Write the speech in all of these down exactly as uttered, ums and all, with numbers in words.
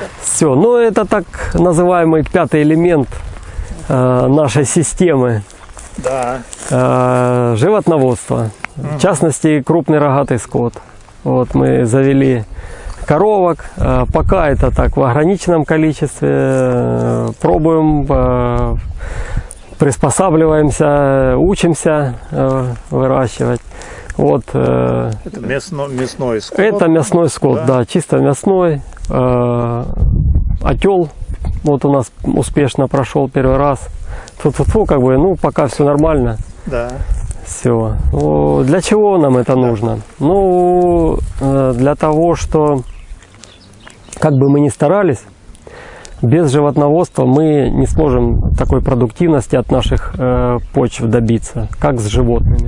Все, ну это так называемый пятый элемент э, нашей системы. Да. Э, животноводство. В частности, крупный рогатый скот. Вот мы завели коровок. Э, пока это так в ограниченном количестве. Э, пробуем, э, приспосабливаемся, учимся э, выращивать. Вот, э, это мясно, мясной скот. Это мясной скот, да, да чисто мясной. Э, отел вот у нас успешно прошел первый раз. Фу-фу-фу, как бы, ну, пока все нормально. Да. Все. Ну, для чего нам это нужно? Ну, э, для того, что, как бы мы ни старались, без животноводства мы не сможем такой продуктивности от наших э, почв добиться, как с животными.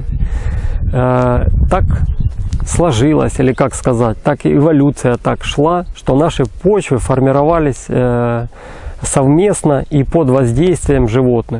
Э, так сложилось, или как сказать, так и эволюция так шла, что наши почвы формировались э, совместно и под воздействием животных.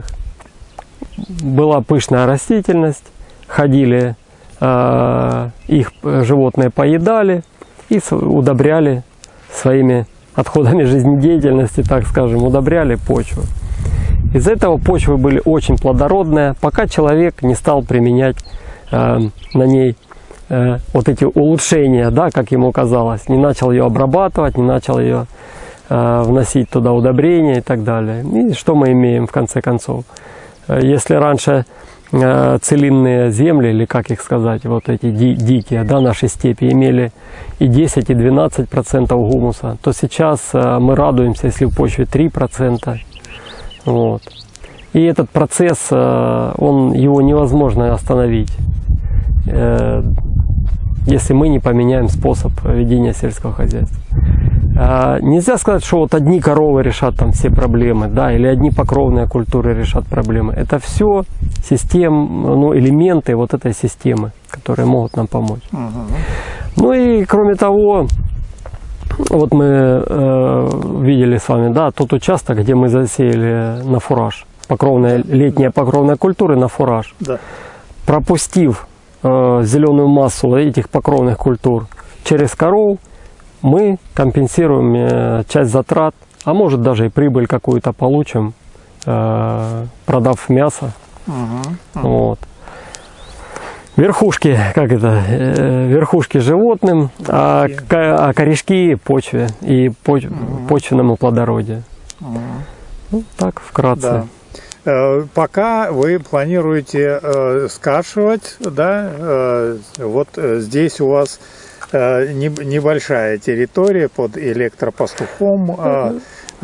Была пышная растительность, ходили, э, их животные поедали и удобряли своими отходами жизнедеятельности, так скажем, удобряли почву. Из этого почвы были очень плодородные, пока человек не стал применять э, на ней э, вот эти улучшения, да, как ему казалось, не начал ее обрабатывать, не начал ее э, вносить туда удобрения и так далее. И что мы имеем в конце концов? Если раньше э, целинные земли, или как их сказать, вот эти ди дикие, да, наши степи имели и десять, и двенадцать процентов гумуса, то сейчас э, мы радуемся, если в почве три процента. Вот. И этот процесс, э, он, его невозможно остановить, э, если мы не поменяем способ ведения сельского хозяйства. Э, нельзя сказать, что вот одни коровы решат там все проблемы, да, или одни покровные культуры решат проблемы. Это все систем, ну, элементы вот этой системы, которые могут нам помочь. Uh-huh. Ну и кроме того, вот мы э, видели с вами, да, тот участок, где мы засеяли на фураж, покровные, летние покровные культуры на фураж. Да. Пропустив э, зеленую массу этих покровных культур через коров, мы компенсируем э, часть затрат, а может даже и прибыль какую-то получим, э, продав мясо. Uh-huh. Uh-huh. Вот. Верхушки, как это, э, верхушки животным, а, а корешки почве и поч, uh-huh. почвенному плодородию. Uh-huh. Ну, так вкратце. Да. Пока вы планируете э, скашивать, да, э, вот здесь у вас э, не, небольшая территория под электропастухом. Э,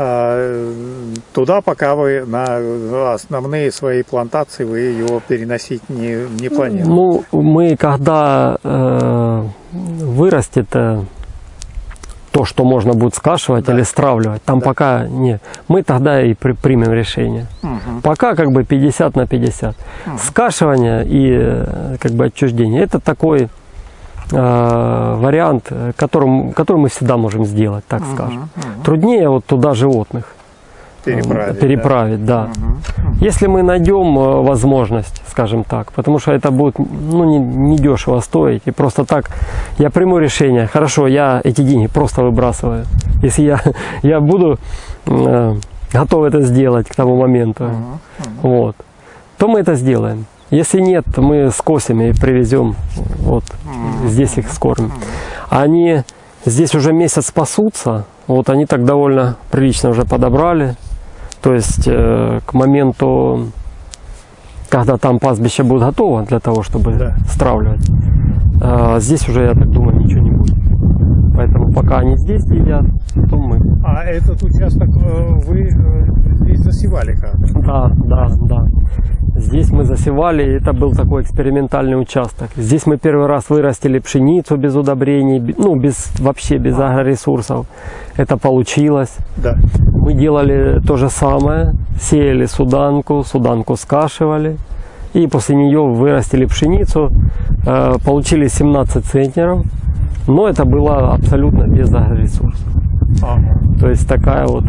э, туда пока вы на основные свои плантации вы его переносить не, не планируете. Ну, мы когда э, вырастет э, то, что можно будет скашивать, да, или стравливать, там да, пока нет. Мы тогда и при, примем решение. Угу. Пока как бы пятьдесят на пятьдесят. Угу. Скашивание и как бы отчуждение — это такой э, вариант, которым, который мы всегда можем сделать, так угу, скажем. Угу. Труднее вот туда животных переправить, переправить, да. да. Угу. Если мы найдем возможность, скажем так, потому что это будет, ну, не, не дешево стоить, и просто так я приму решение, хорошо, я эти деньги просто выбрасываю. Если я, я буду э, готов это сделать к тому моменту, угу. Угу. Вот, то мы это сделаем. Если нет, мы скосим и привезем, вот, угу. здесь их скормим. Угу. Они здесь уже месяц пасутся, вот они так довольно прилично уже подобрали. То есть э, к моменту, когда там пастбище будет готово для того, чтобы да. стравливать, э, здесь уже, я так думаю, ничего не будет. Поэтому пока они здесь едят, то мы. А этот участок э, вы э, здесь засевали как-то? Да, да, да. Здесь мы засевали, это был такой экспериментальный участок. Здесь мы первый раз вырастили пшеницу без удобрений, ну, без, вообще без а. агроресурсов. Это получилось. Да. Мы делали то же самое, сеяли суданку, суданку скашивали. И после нее вырастили пшеницу, э, получили семнадцать центнеров. Но это было абсолютно без агроресурсов. Ага. То есть такая вот,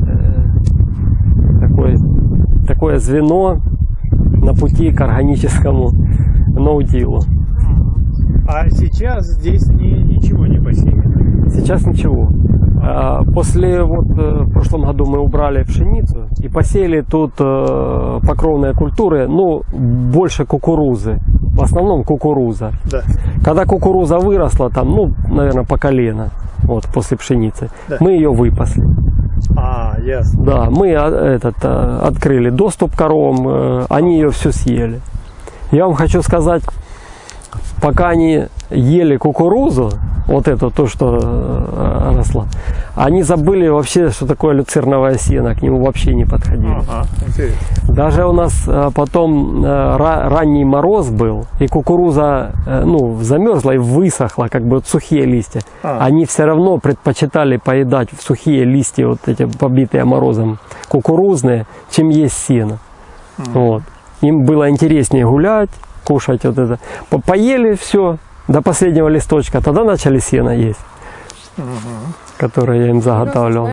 э, такое, такое звено на пути к органическому ноутилу. А сейчас здесь ни, ничего не посеяно? Сейчас ничего. А, После, вот, э, в прошлом году мы убрали пшеницу и посеяли тут э, покровные культуры, ну, больше кукурузы, в основном кукуруза. Да. Когда кукуруза выросла, там, ну, наверное, по колено, вот, после пшеницы, Да. мы ее выпасли. А, ясно. Да, мы а, этот, а, открыли доступ к коровам, э, они ее все съели. Я вам хочу сказать, пока они ели кукурузу, вот это то, что э, росло, они забыли вообще, что такое люцерновое сено, к нему вообще не подходили. Ага, интересно. Даже у нас э, потом э, ра- ранний мороз был, и кукуруза э, ну, замерзла и высохла, как бы вот сухие листья. А. Они все равно предпочитали поедать в сухие листья, вот эти побитые морозом кукурузные, чем есть сено. Вот. Им было интереснее гулять, кушать вот это. По- Поели все до последнего листочка, тогда начали сено есть, которое я им заготавливал.